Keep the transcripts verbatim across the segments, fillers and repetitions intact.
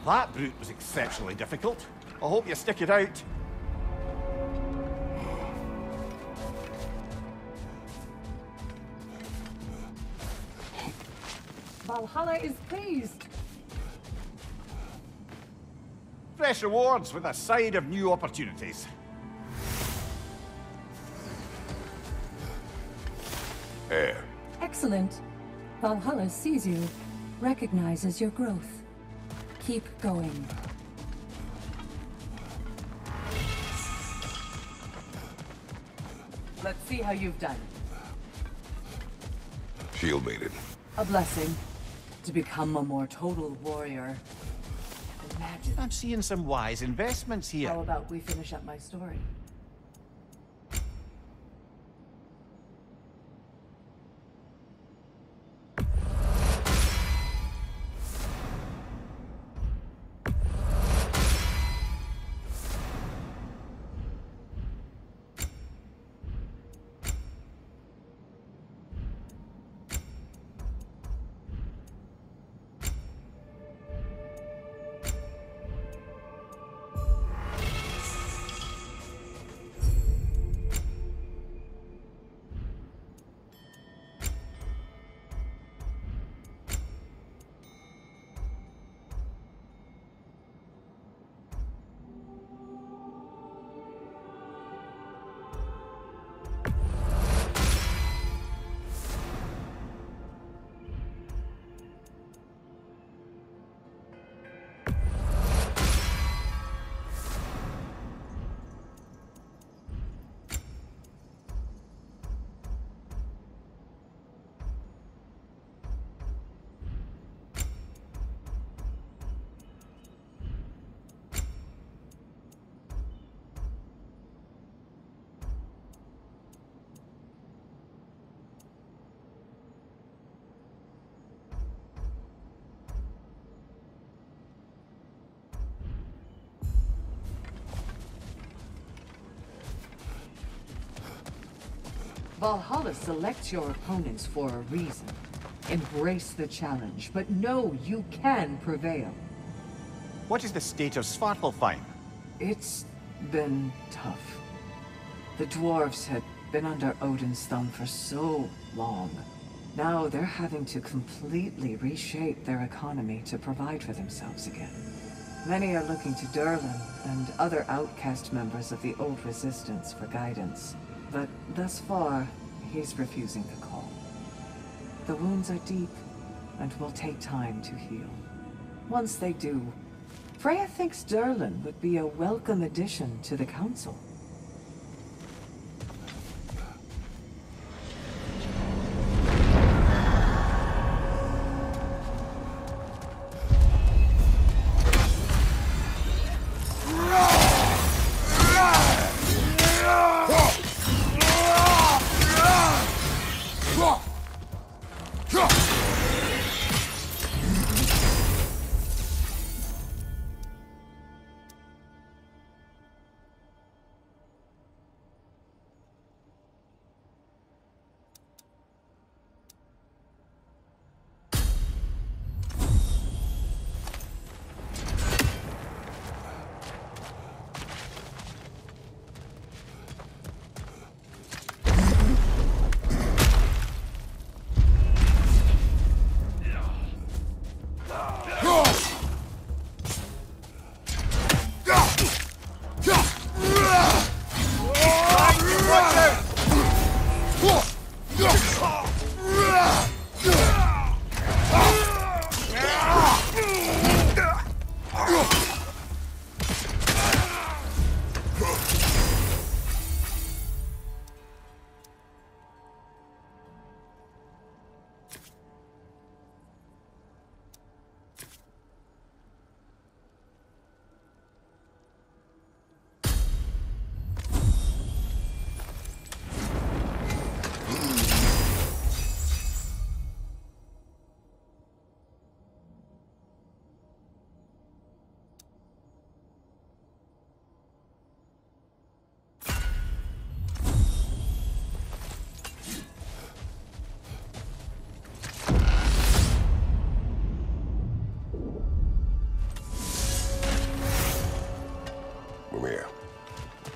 That brute was exceptionally difficult. I hope you stick it out. Valhalla is pleased. Fresh rewards with a side of new opportunities. Air. Excellent. Valhalla sees you, recognizes your growth. Keep going. Let's see how you've done. Shield mated. A blessing. To become a more total warrior. Imagine. I'm seeing some wise investments here. How about we finish up my story? Valhalla selects your opponents for a reason. Embrace the challenge, but know you can prevail. What is the state of Svartalfheim? It's been tough. The dwarves had been under Odin's thumb for so long. Now they're having to completely reshape their economy to provide for themselves again. Many are looking to Durlin and other outcast members of the old resistance for guidance. But thus far, he's refusing the call. The wounds are deep, and will take time to heal. Once they do, Freya thinks Durlin would be a welcome addition to the Council.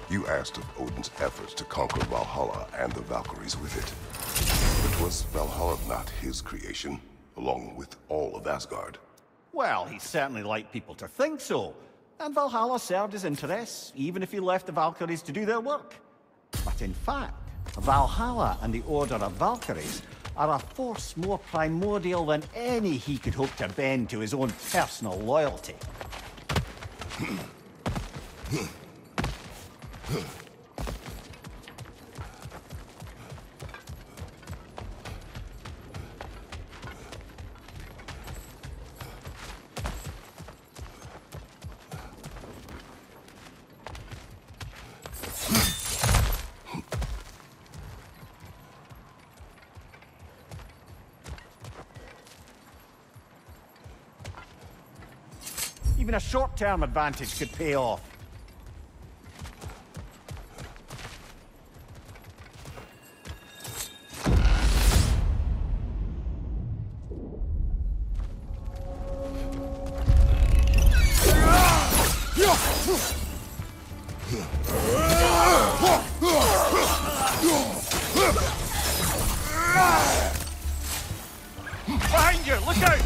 You asked of Odin's efforts to conquer Valhalla and the Valkyries with it. But was Valhalla not his creation, along with all of Asgard? Well, he certainly liked people to think so. And Valhalla served his interests, even if he left the Valkyries to do their work. But in fact, Valhalla and the Order of Valkyries are a force more primordial than any he could hope to bend to his own personal loyalty. Even a short-term advantage could pay off. Behind you! Look out!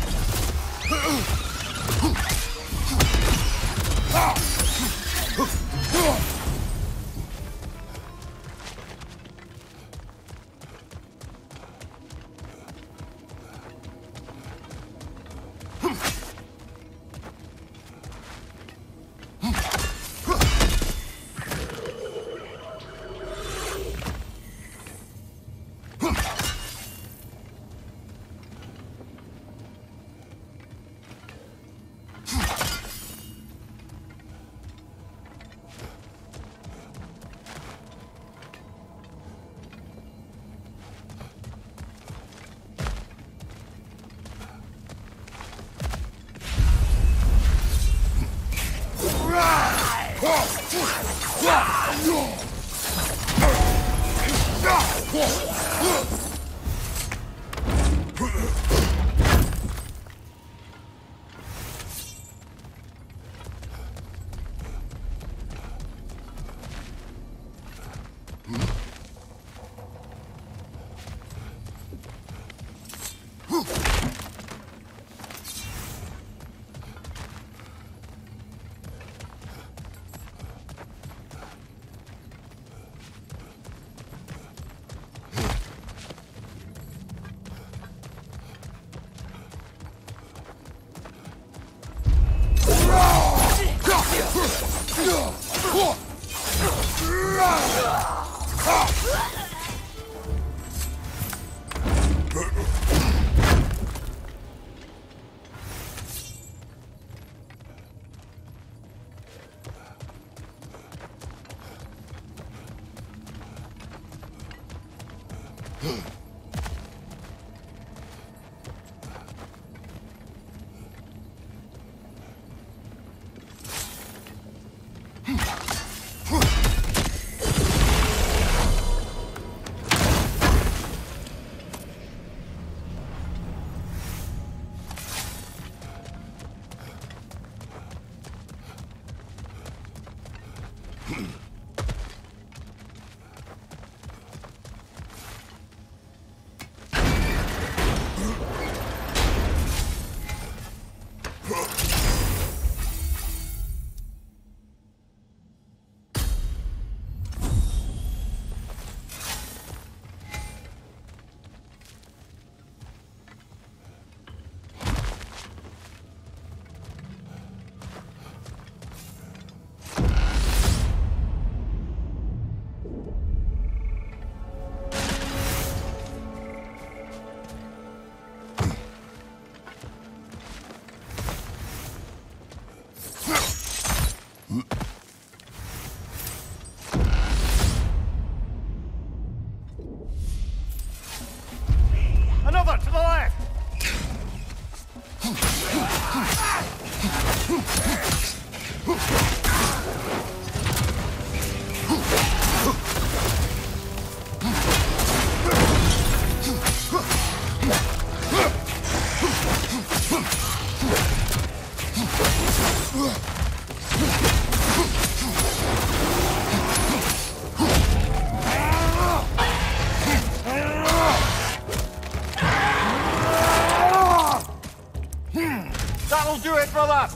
That'll do it, brother!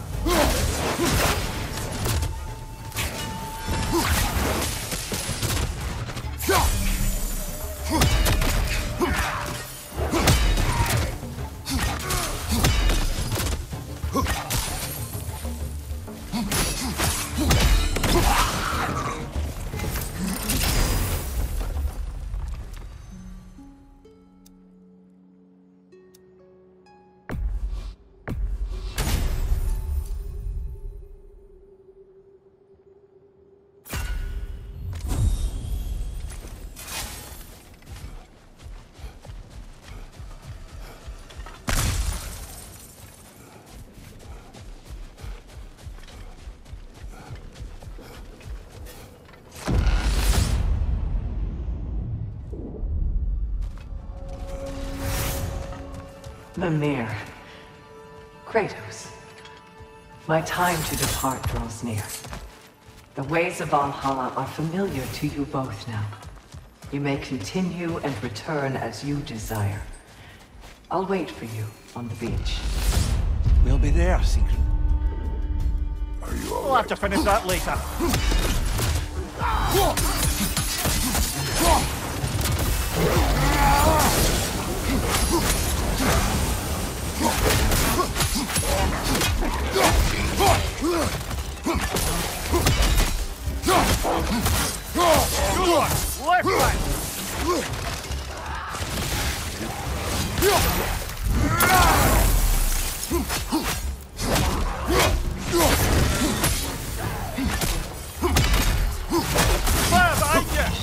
Mimir. Kratos. My time to depart draws near. The ways of Valhalla are familiar to you both now. You may continue and return as you desire. I'll wait for you on the beach. We'll be there, Sigrun. Are you all We'll have to finish that later. Good one! Left right! Fire behind you!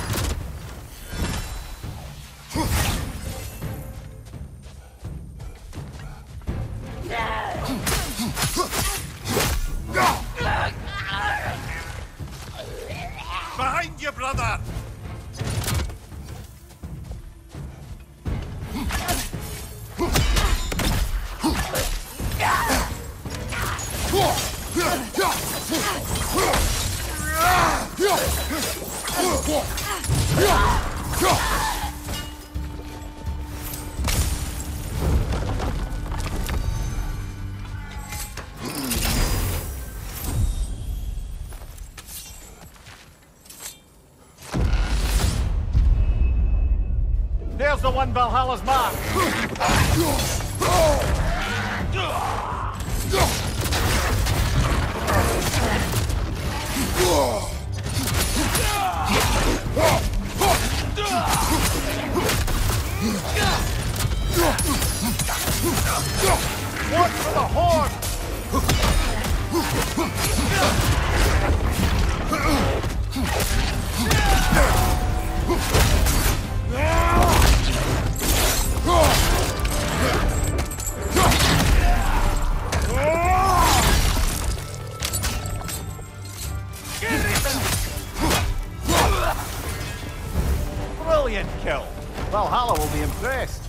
Behind you, brother! There's the one Valhalla's mark! Watch for the horn! Brilliant kill! Valhalla will be impressed.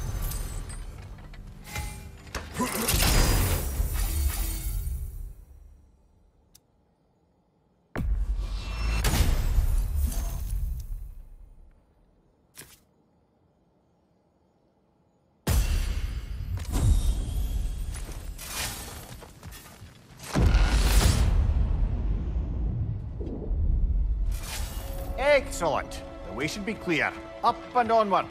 Excellent. The way should be clear. Up and onward.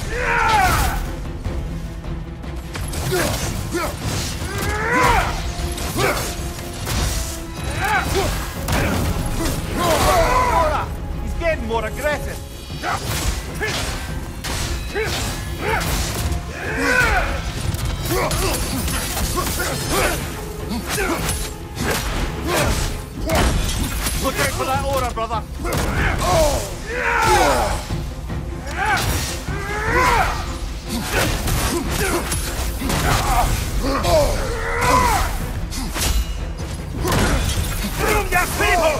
Nora! He's getting more aggressive. Look out for that aura, brother! Boom, you people!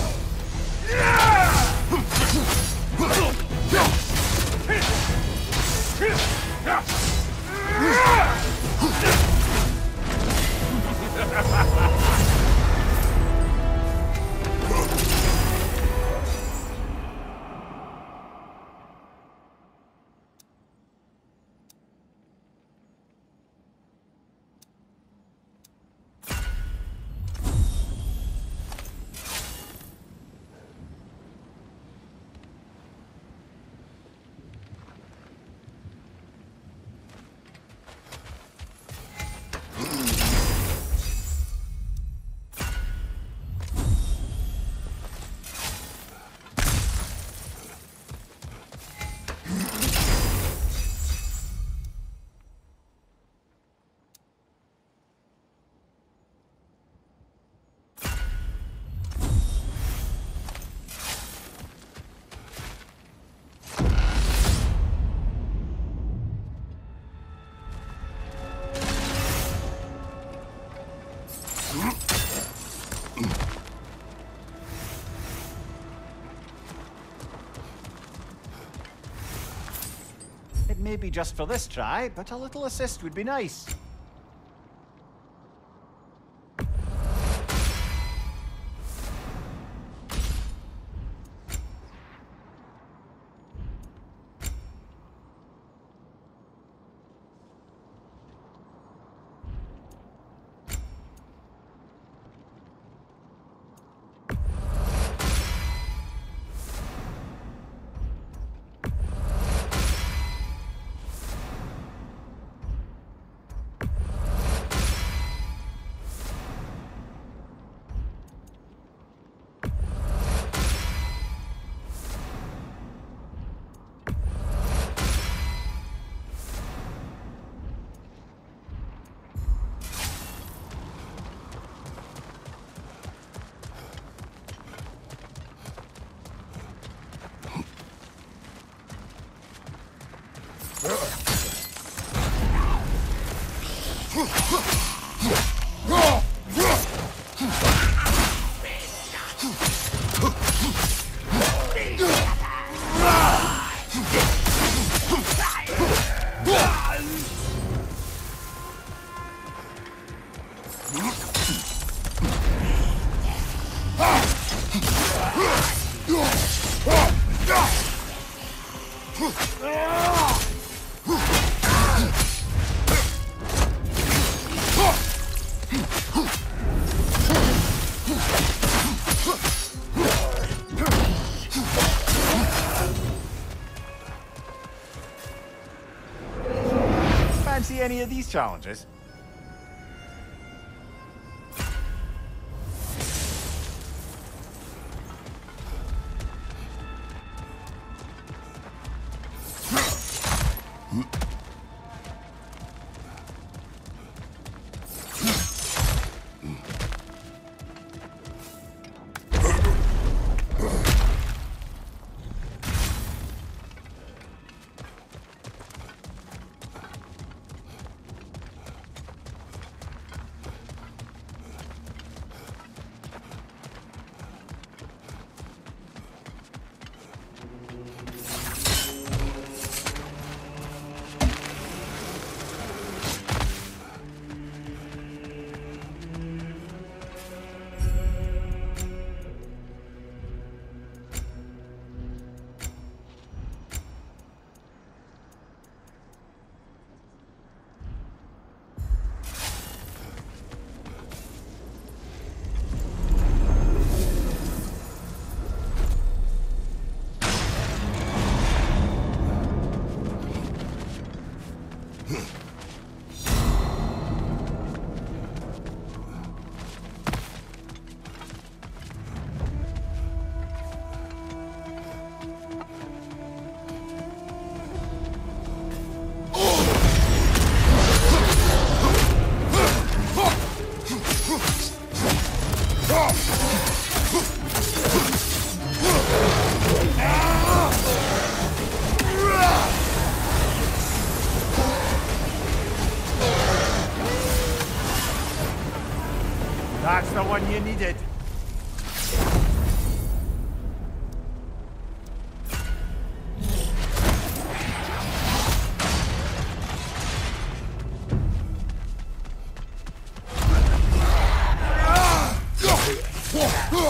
It may be just for this try, but a little assist would be nice. Fancy any of these challenges?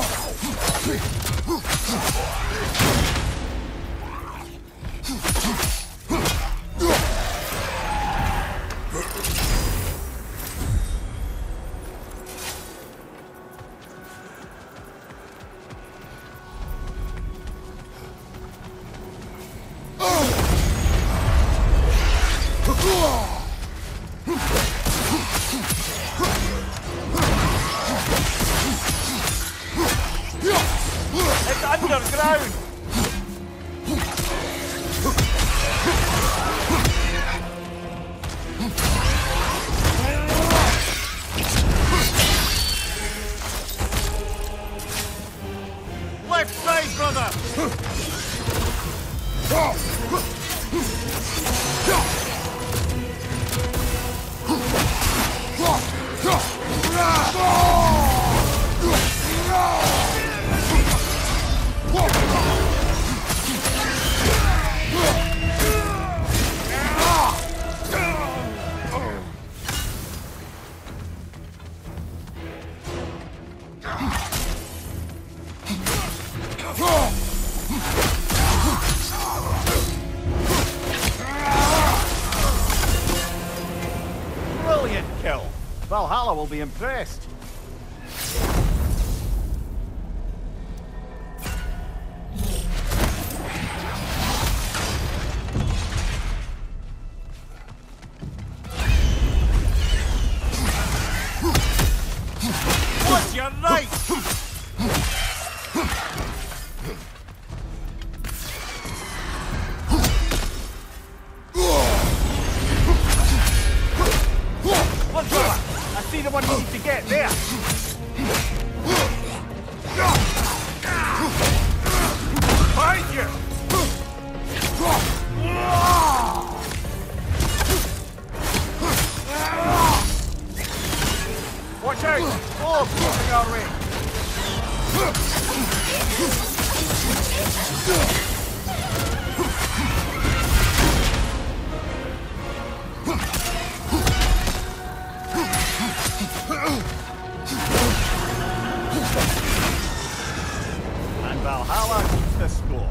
It's underground! Left side, brother! Brilliant kill! Valhalla will be impressed. What's your right? Look, brother! I see the one you need to get there! Behind you! Watch out! Oh, blocking our way! And Valhalla keeps the score.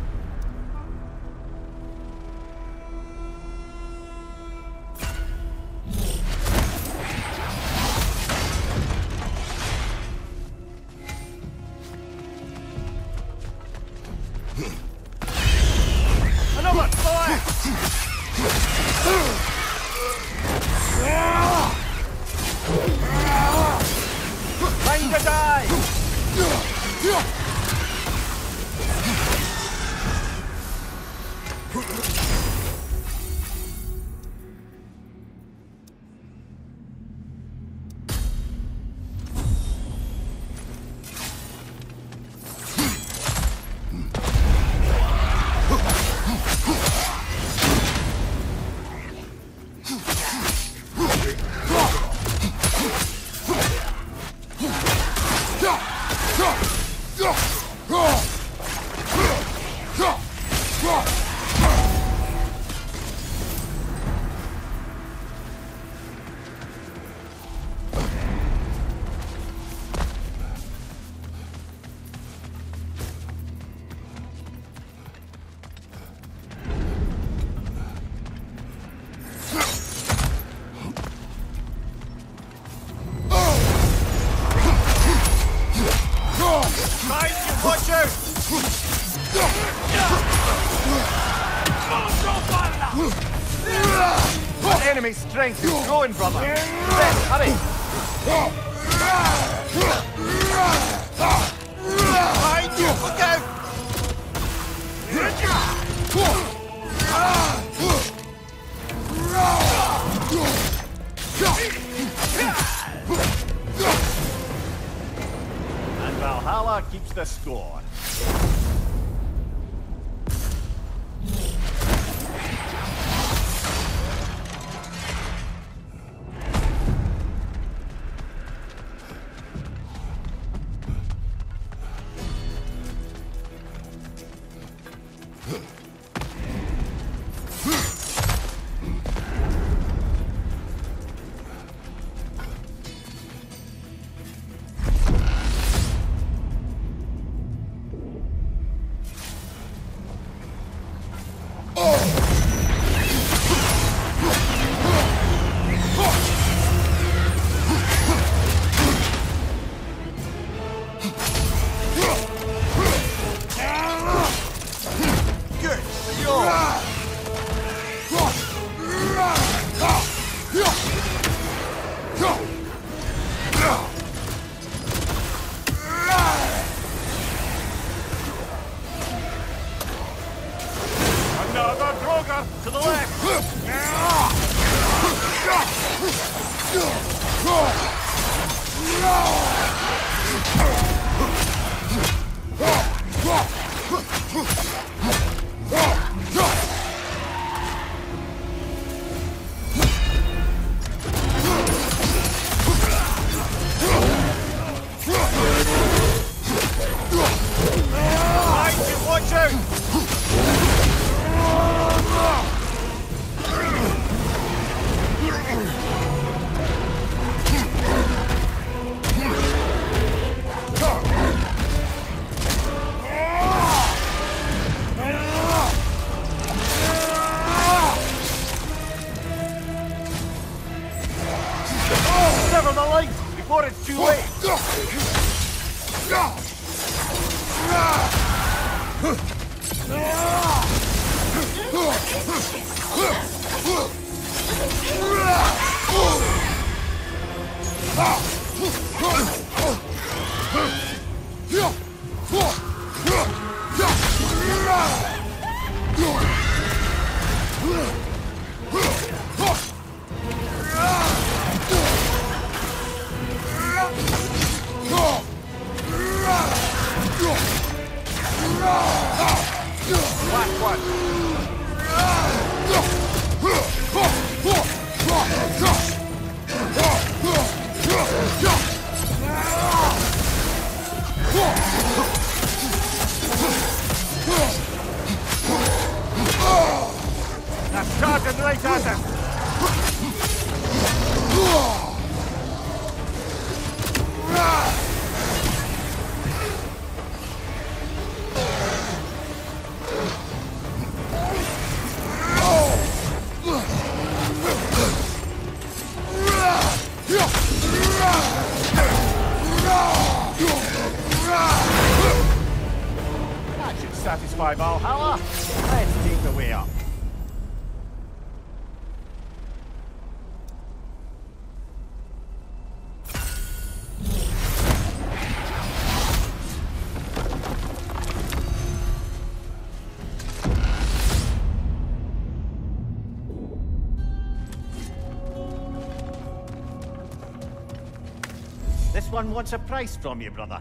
Another fire! Time to die! Watch out! Enemy strength is growing, brother. Then, hurry! Behind you! Look out! And Valhalla keeps the score. Draugr, to the left! Right, watch out! Sever the light before it's too late! Last one! That's charging right at him! That should satisfy Valhalla. Let's take the way up. This one wants a price from you, brother.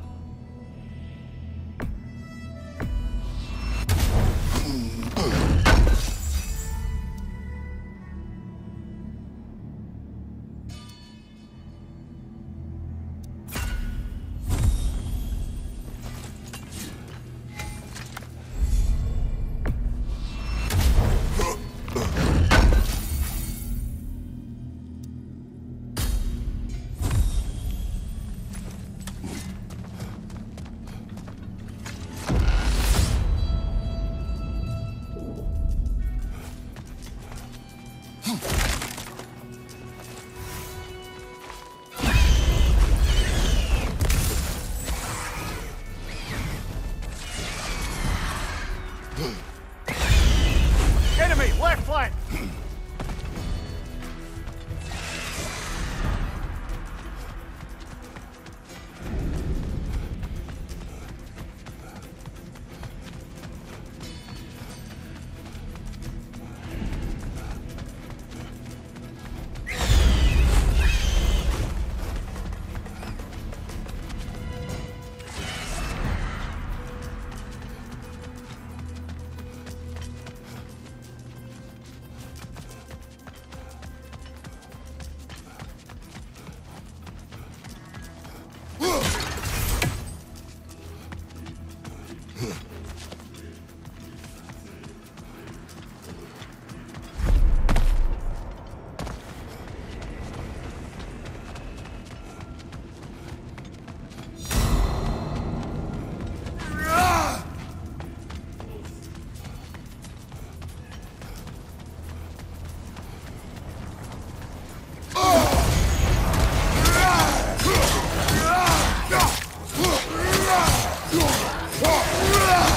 Enemy, left flank! Whoa!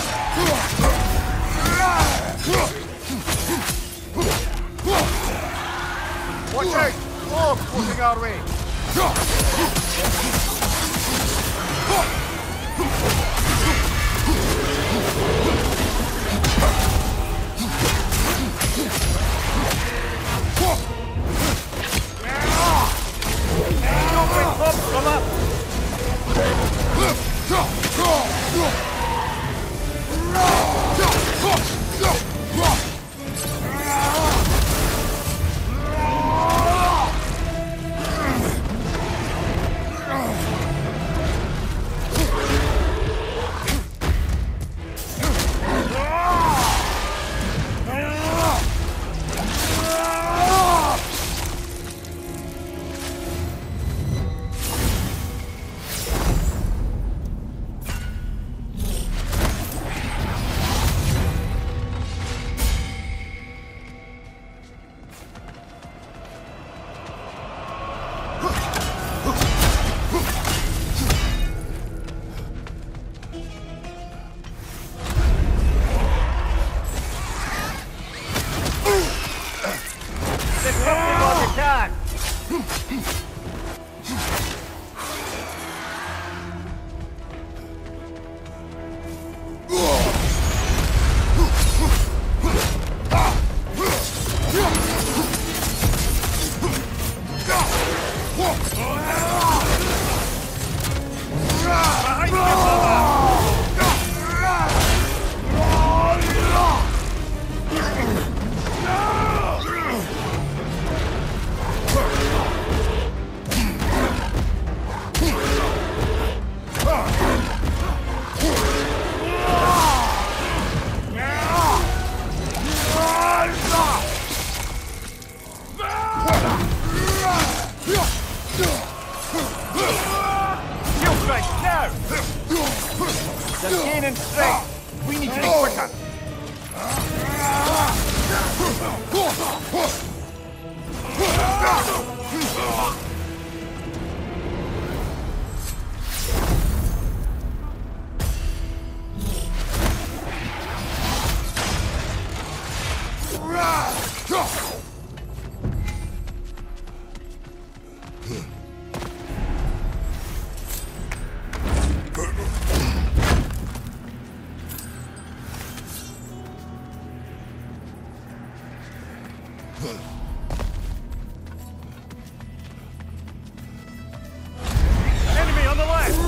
Enemy on the left!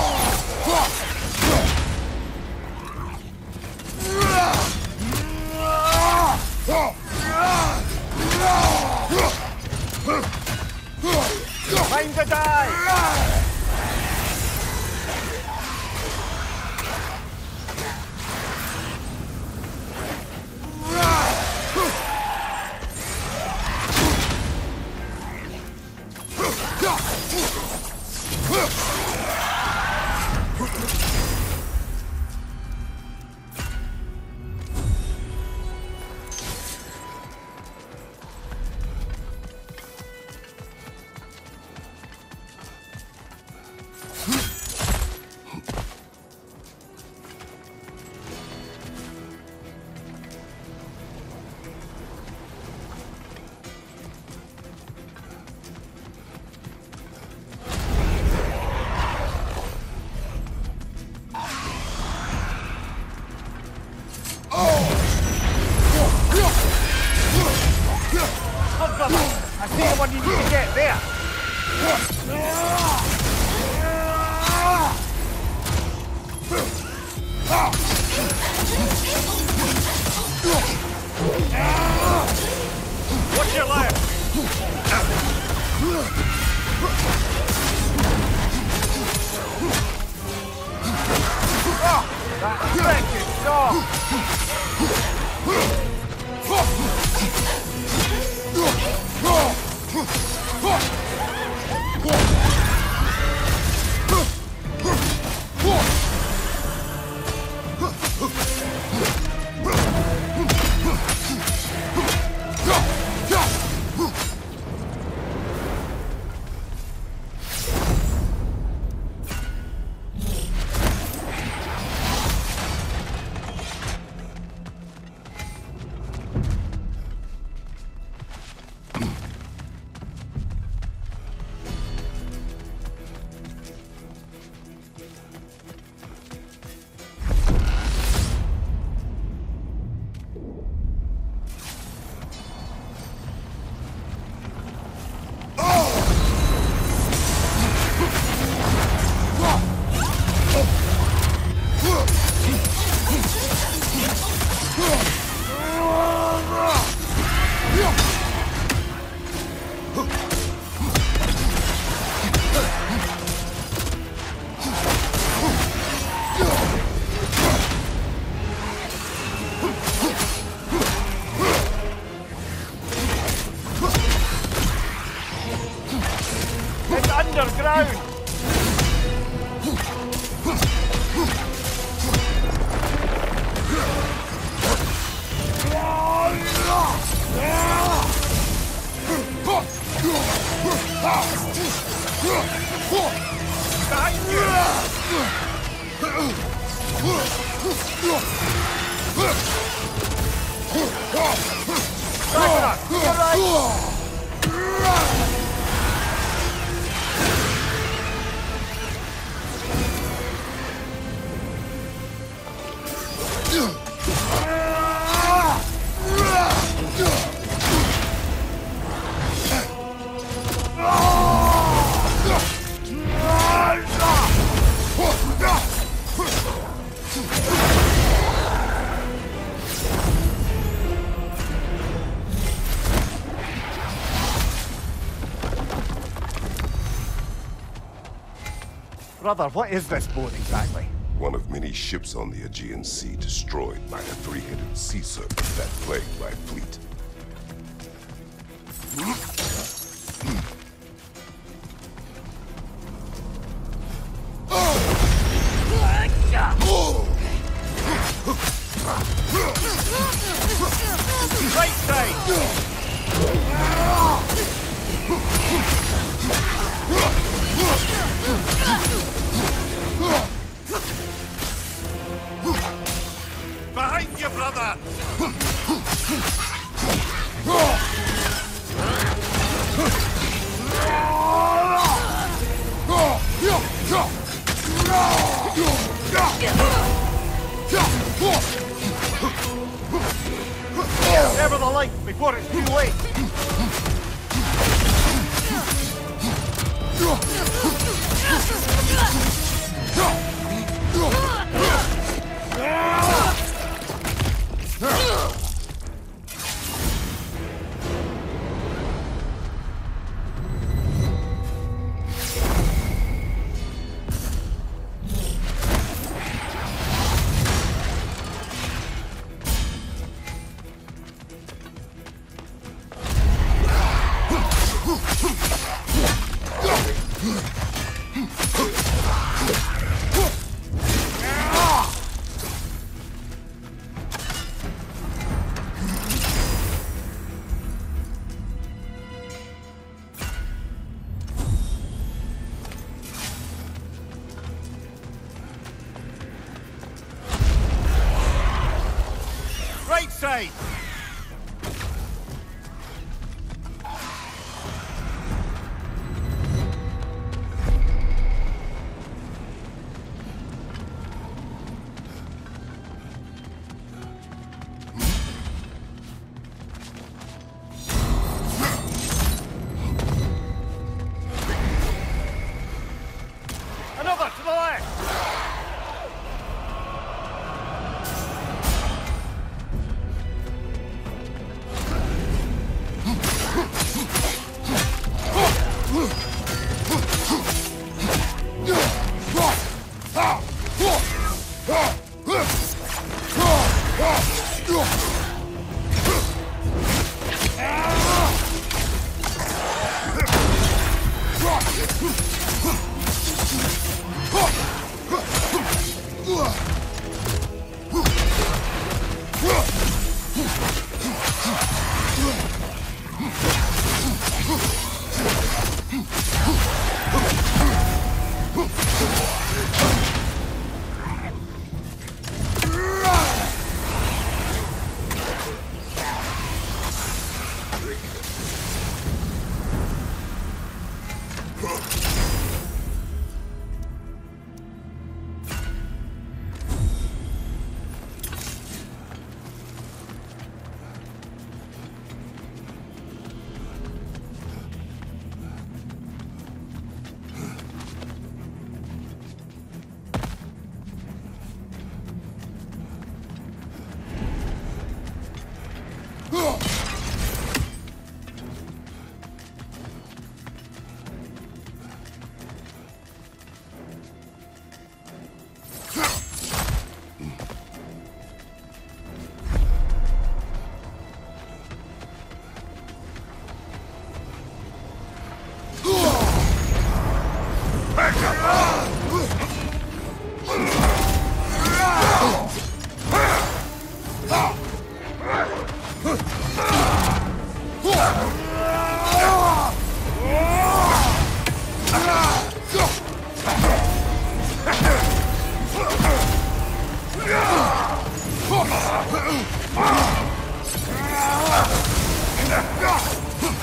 Time to die! I see the one you need to get there. Watch your left. Oh, that effective dog. Brother, what is this boat exactly? One of many ships on the Aegean Sea destroyed by a three-headed sea serpent that plagued my fleet. Right side! Behind you, brother! Never the light before it's too late! Right side! Another to the left!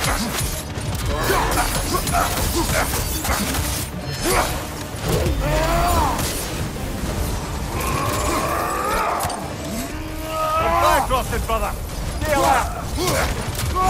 Goodbye, Crofton, brother. See you later.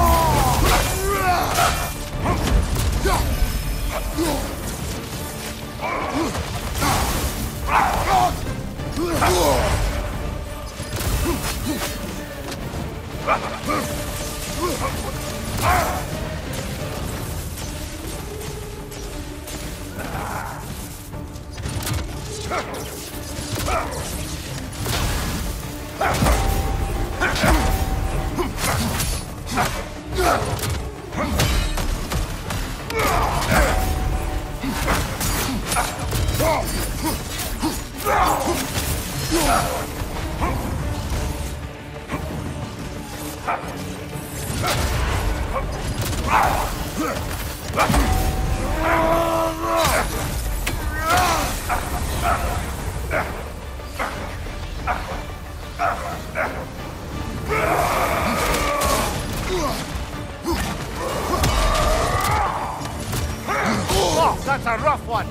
Oh, that's a rough one.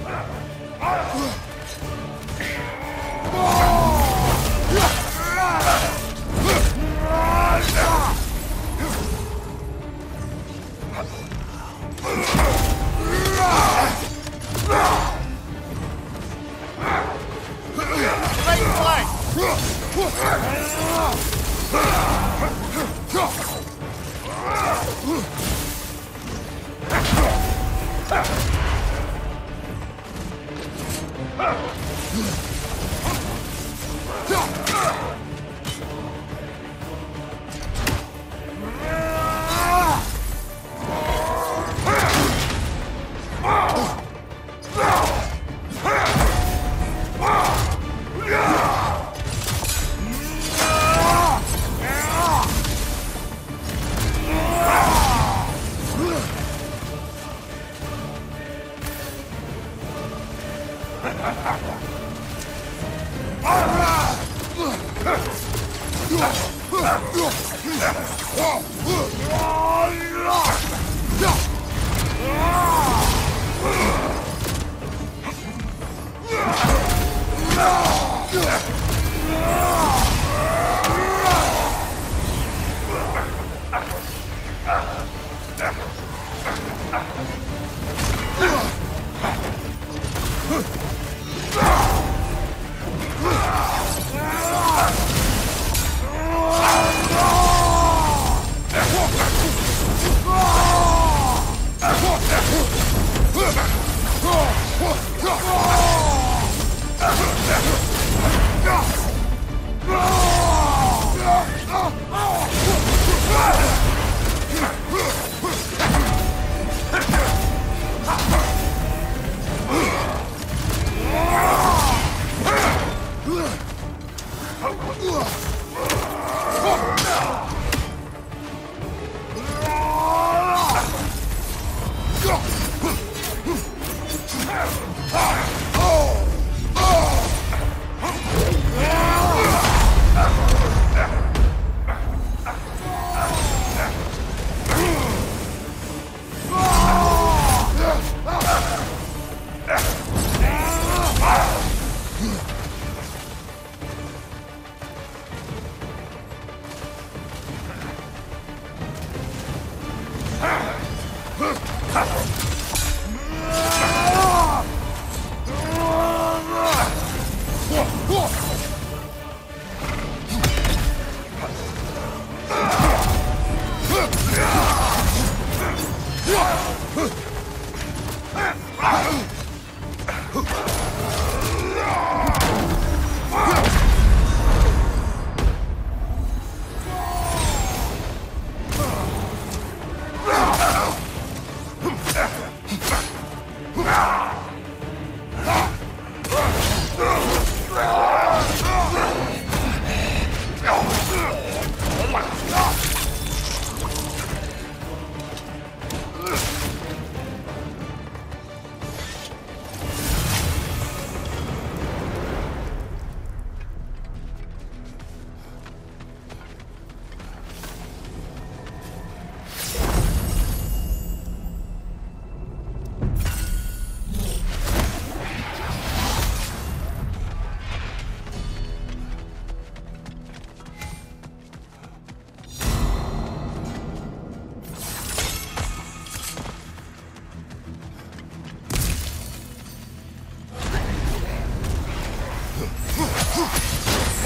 Right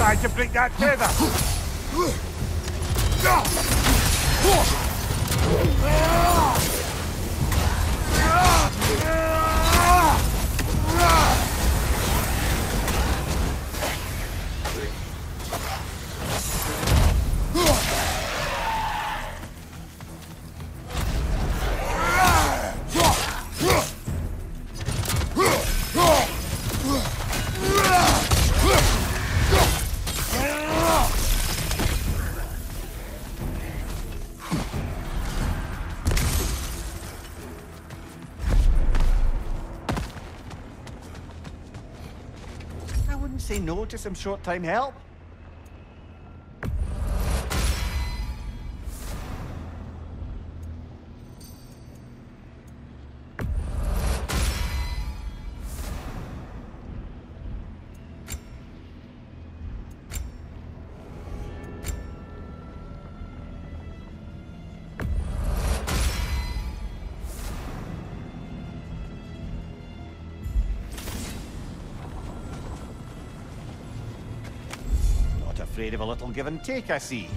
Try to break that tether! Say no to some short-time help? Afraid of a little give and take, I see.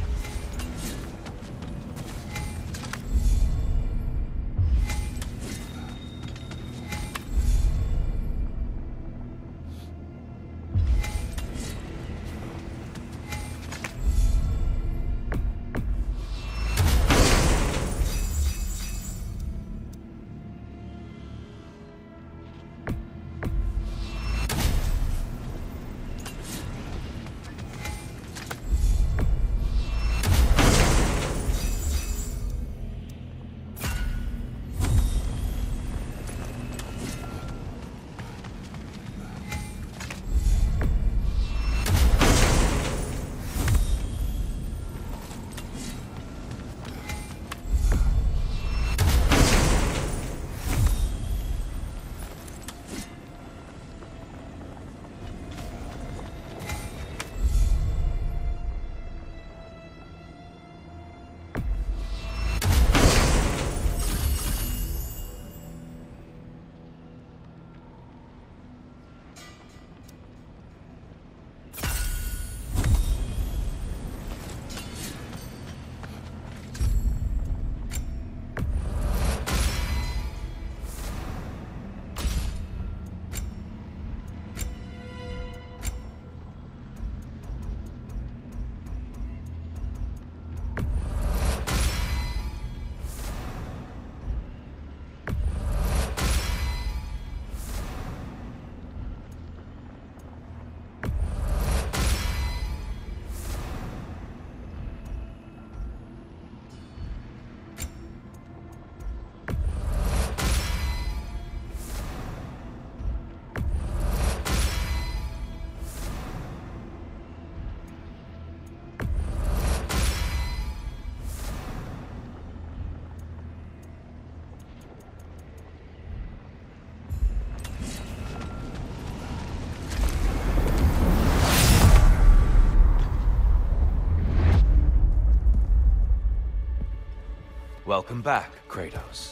Welcome back, Kratos.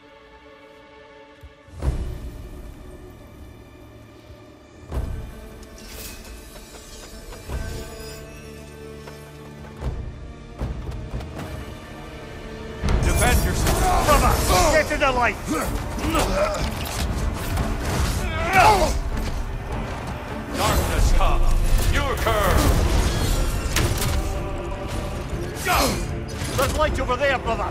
Defend yourself! Brother, get to the light! Darkness come! Your curve! There's light over there, brother!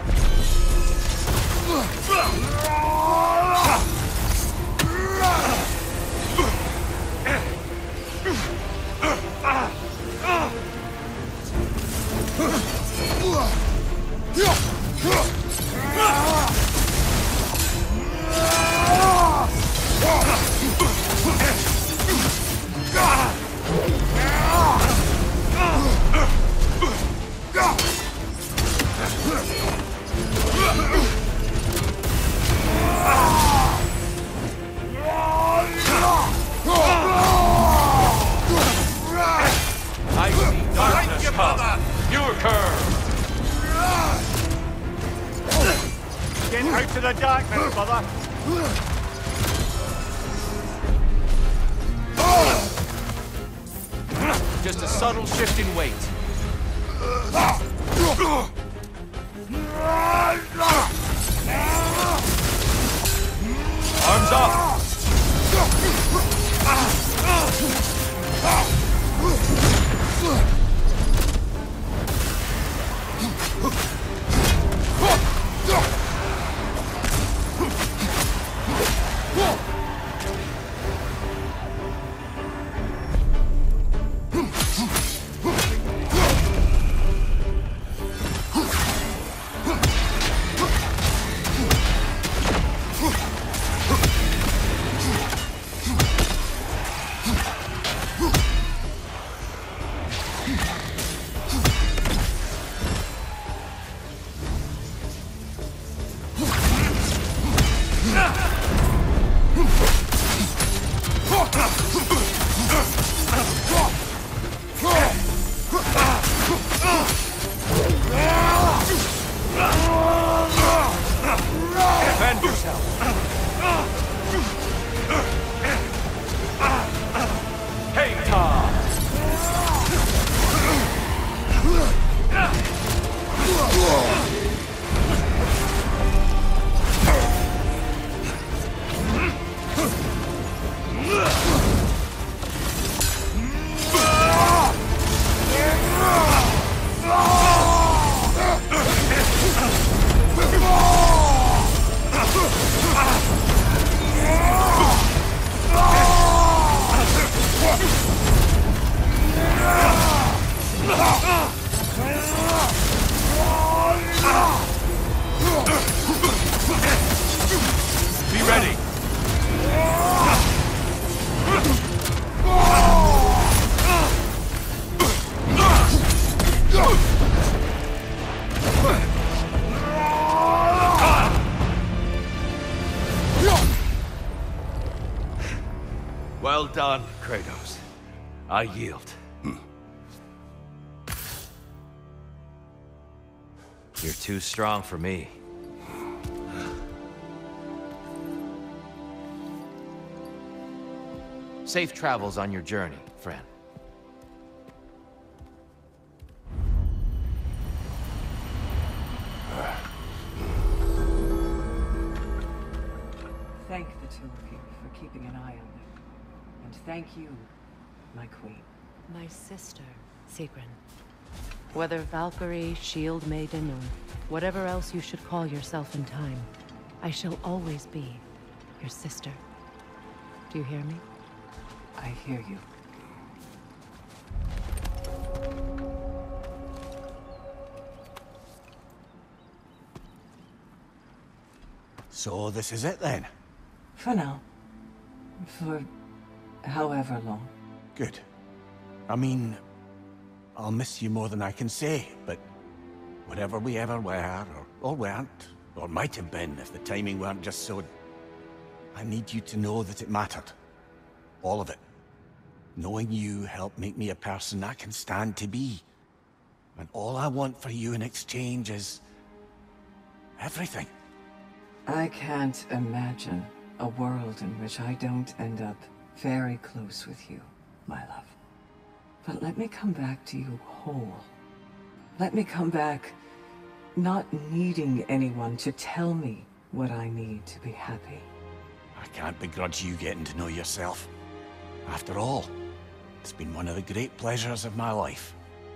I see darkness come! Your curve! Get out to the darkness, brother! just a subtle shift in weight. Arms up! Defend yourself. K-Toss. Be ready. Well done, Kratos. I yield. Hmm. You're too strong for me. Safe travels on your journey, friend. Thank the two of you for keeping an eye on them. And thank you, my queen. My sister, Sigrun. Whether Valkyrie, Shield Maiden, or whatever else you should call yourself in time, I shall always be your sister. Do you hear me? I hear you. So this is it then? For now. For however long. Good. I mean, I'll miss you more than I can say, but whatever we ever were, or, or weren't, or might have been if the timing weren't just so... I need you to know that it mattered. All of it. Knowing you helped make me a person I can stand to be. And all I want for you in exchange is... everything. I can't imagine a world in which I don't end up very close with you, my love. But let me come back to you whole. Let me come back not needing anyone to tell me what I need to be happy. I can't begrudge you getting to know yourself. After all, it's been one of the great pleasures of my life.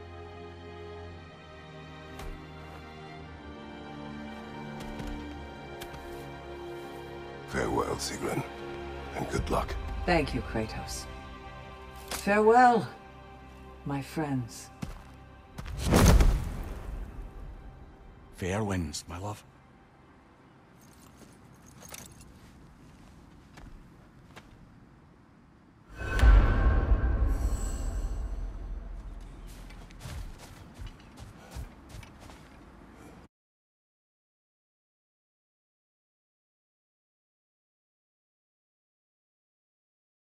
Farewell, Sigrun, and good luck. Thank you, Kratos. Farewell, my friends. Fair winds, my love.